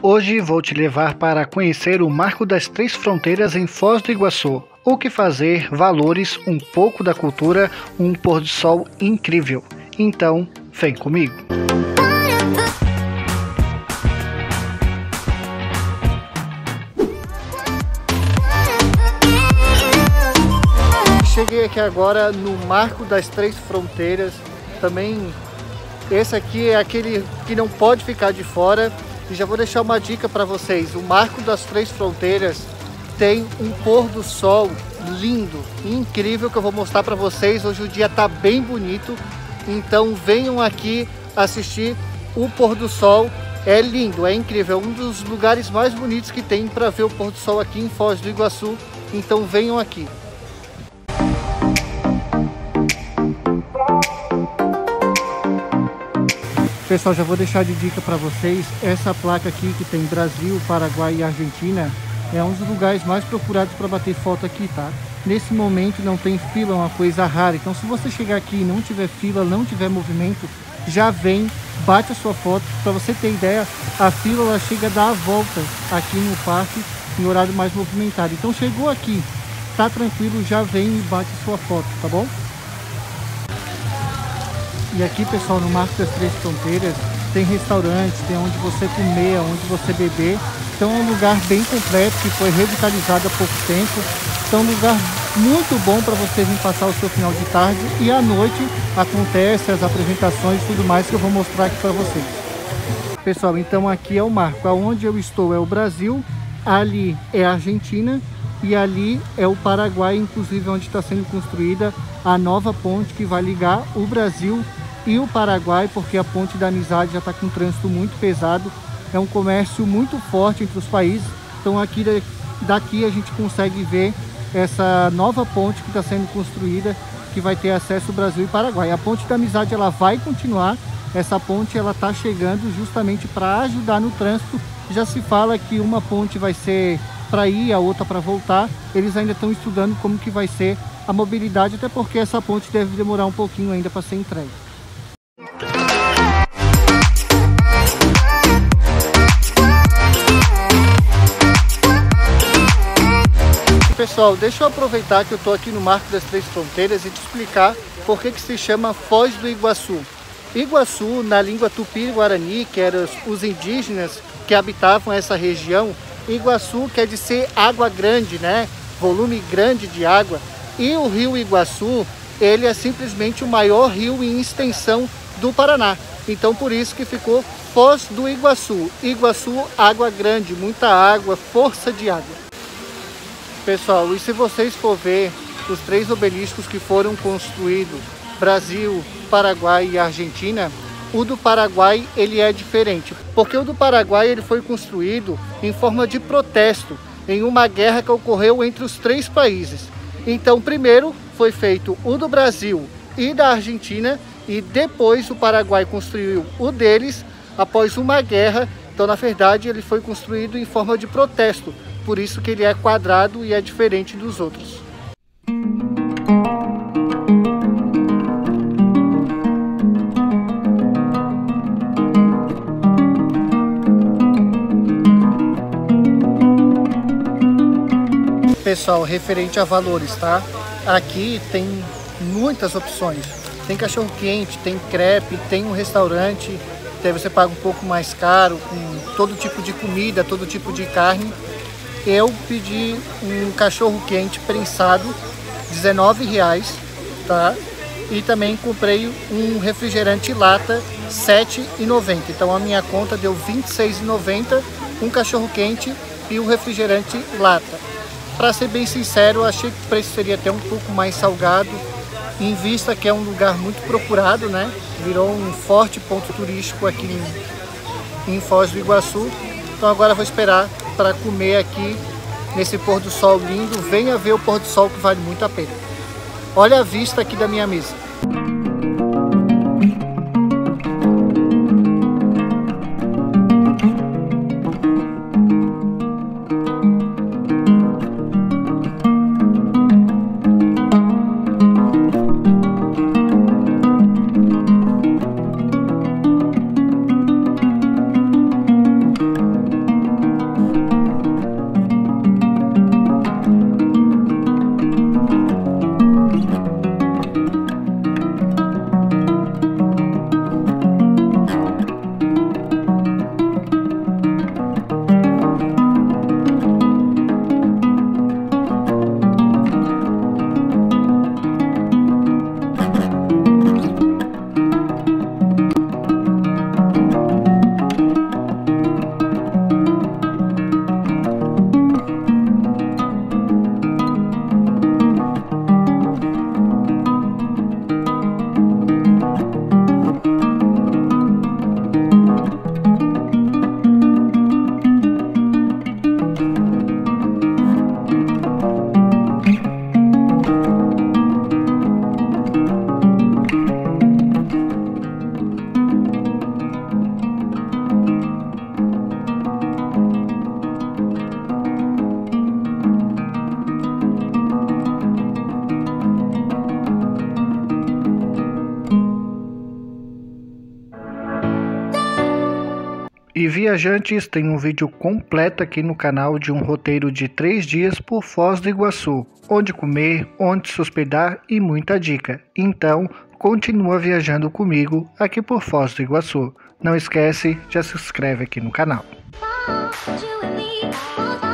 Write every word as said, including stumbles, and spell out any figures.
Hoje vou te levar para conhecer o Marco das Três Fronteiras em Foz do Iguaçu. O que fazer, valores, um pouco da cultura, um pôr do sol incrível. Então, vem comigo. Cheguei aqui agora no Marco das Três Fronteiras. Também esse aqui é aquele que não pode ficar de fora. E já vou deixar uma dica para vocês. O Marco das Três Fronteiras tem um pôr do sol lindo, incrível, que eu vou mostrar para vocês. Hoje o dia tá bem bonito, então venham aqui assistir o pôr do sol. É lindo, é incrível, é um dos lugares mais bonitos que tem para ver o pôr do sol aqui em Foz do Iguaçu. Então venham aqui. Pessoal, já vou deixar de dica para vocês, essa placa aqui que tem Brasil, Paraguai e Argentina é um dos lugares mais procurados para bater foto aqui, tá? Nesse momento não tem fila, é uma coisa rara, então se você chegar aqui e não tiver fila, não tiver movimento, já vem, bate a sua foto. Para você ter ideia, a fila ela chega a dar a volta aqui no parque em horário mais movimentado. Então chegou aqui, tá tranquilo, já vem e bate a sua foto, tá bom? E aqui, pessoal, no Marco das Três Fronteiras tem restaurantes, tem onde você comer, onde você beber. Então é um lugar bem completo que foi revitalizado há pouco tempo. Então é um lugar muito bom para você vir passar o seu final de tarde. E à noite acontece as apresentações e tudo mais que eu vou mostrar aqui para vocês. Pessoal, então aqui é o marco. Onde eu estou é o Brasil, ali é a Argentina e ali é o Paraguai, inclusive onde está sendo construída a nova ponte que vai ligar o Brasil e o Paraguai, porque a ponte da amizade já está com um trânsito muito pesado. É um comércio muito forte entre os países. Então aqui daqui a gente consegue ver essa nova ponte que está sendo construída, que vai ter acesso ao Brasil e Paraguai. A ponte da amizade ela vai continuar. Essa ponte ela está chegando justamente para ajudar no trânsito. Já se fala que uma ponte vai ser para ir, a outra para voltar. Eles ainda estão estudando como que vai ser a mobilidade, até porque essa ponte deve demorar um pouquinho ainda para ser entregue. Pessoal, deixa eu aproveitar que eu estou aqui no Marco das Três Fronteiras e te explicar por que que se chama Foz do Iguaçu. Iguaçu, na língua tupi-guarani, que eram os indígenas que habitavam essa região, Iguaçu quer dizer água grande, né? Volume grande de água. E o rio Iguaçu, ele é simplesmente o maior rio em extensão do Paraná. Então por isso que ficou Foz do Iguaçu. Iguaçu, água grande, muita água, força de água. Pessoal, e se vocês for ver os três obeliscos que foram construídos, Brasil, Paraguai e Argentina, o do Paraguai ele é diferente, porque o do Paraguai ele foi construído em forma de protesto em uma guerra que ocorreu entre os três países. Então primeiro foi feito o do Brasil e da Argentina e depois o Paraguai construiu o deles após uma guerra. Então na verdade ele foi construído em forma de protesto, por isso que ele é quadrado e é diferente dos outros. Pessoal, referente a valores, tá? Aqui tem muitas opções. Tem cachorro quente, tem crepe, tem um restaurante, daí você paga um pouco mais caro, com todo tipo de comida, todo tipo de carne. Eu pedi um cachorro quente prensado, dezenove reais, tá? E também comprei um refrigerante lata, sete reais e noventa centavos. Então a minha conta deu vinte e seis reais e noventa centavos, um cachorro quente e um refrigerante lata. Para ser bem sincero, eu achei que o preço seria até um pouco mais salgado, em vista que é um lugar muito procurado, né? Virou um forte ponto turístico aqui em, em Foz do Iguaçu. Então agora eu vou esperar para comer aqui nesse pôr do sol lindo. Venha ver o pôr do sol que vale muito a pena. Olha a vista aqui da minha mesa. Viajantes, tem um vídeo completo aqui no canal de um roteiro de três dias por Foz do Iguaçu, onde comer, onde se hospedar e muita dica. Então, continua viajando comigo aqui por Foz do Iguaçu. Não esquece, já se inscreve aqui no canal.